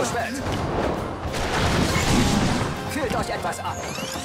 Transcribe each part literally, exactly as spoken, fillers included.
Schwert! Fühlt euch etwas ab!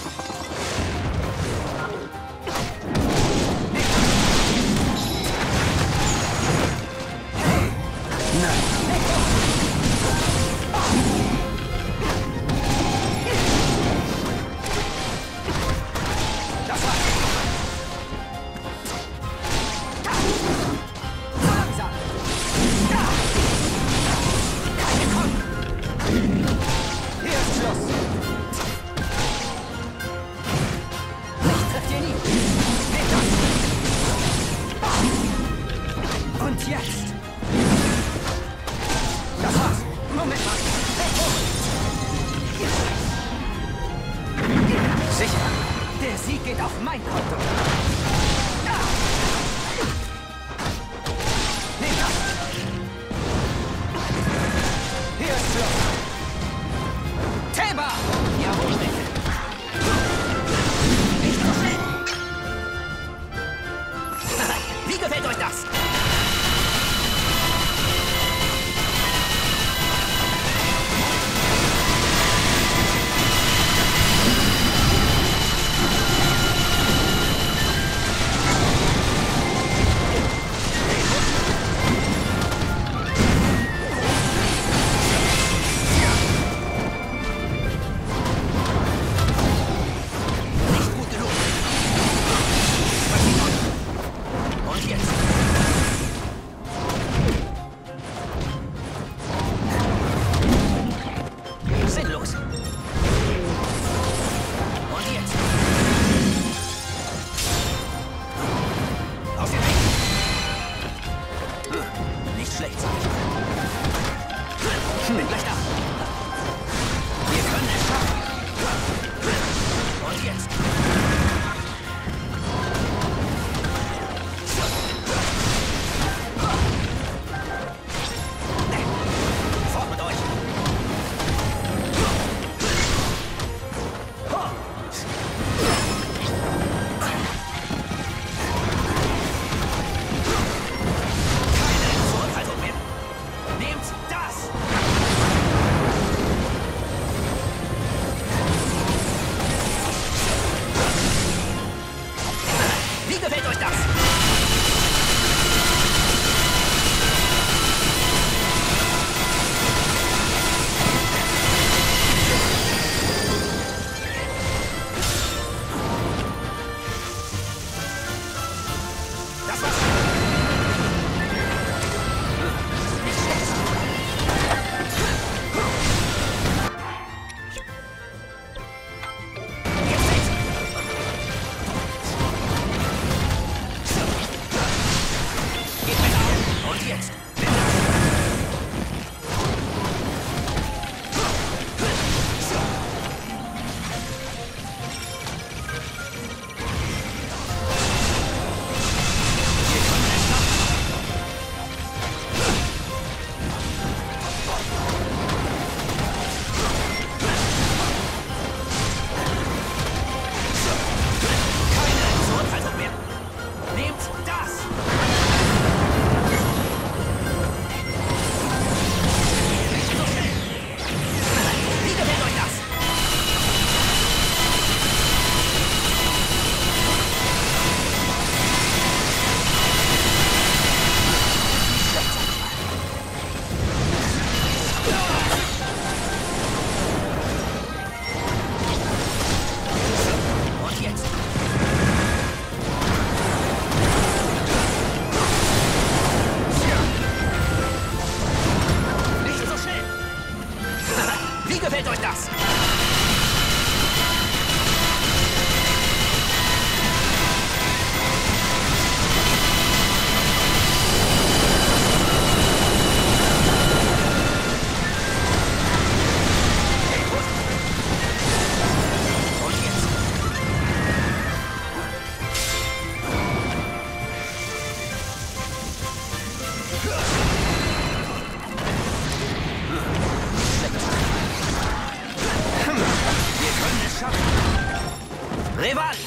Revali!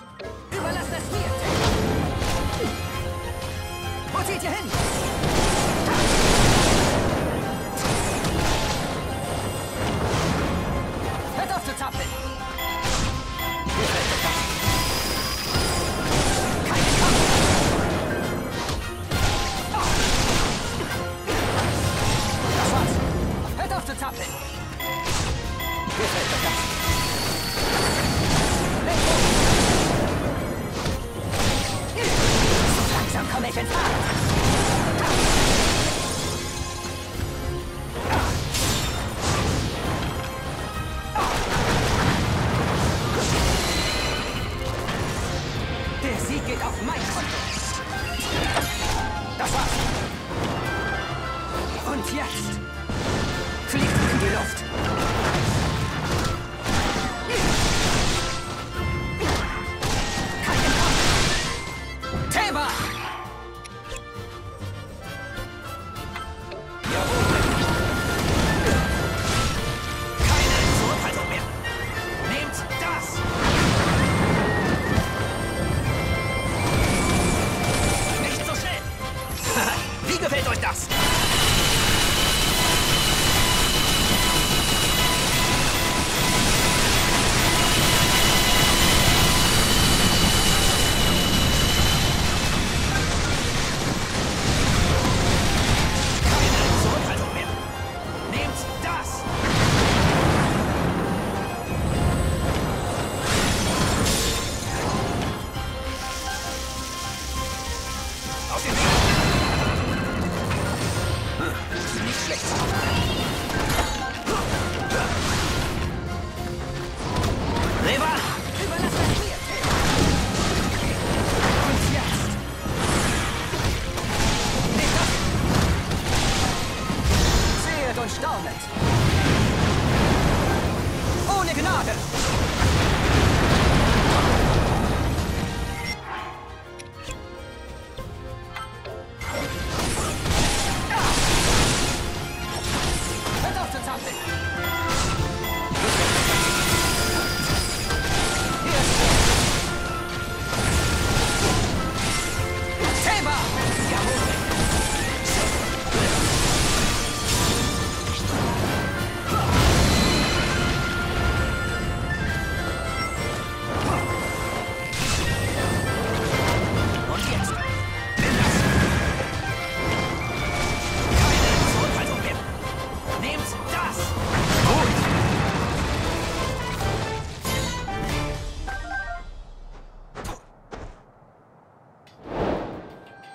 Überlasst das mir! Wo zieht ihr hin? Hört auf zu zappeln! Kein Kampf! Das war's! Hört auf zu zappeln! Mir fällt der Gas! So langsam komme ich ins Fahrt! Der Sieg geht auf mein Konto. Das war's. Und jetzt fliegt in die Luft. Keinen Kampf. Thema! Jawohl. Keine Zurückhaltung mehr. Nehmt das! Wie gefällt euch das? Keine Zurückhaltung mehr. Nehmt das! Auf den Weg! Nicht schlecht. Reva! Überlass das mir! Und jetzt! Nicht das! Sehet und staunet! Ohne Gnade!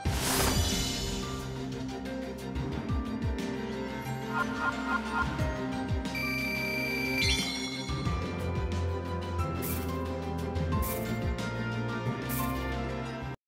Ha ha ha ha!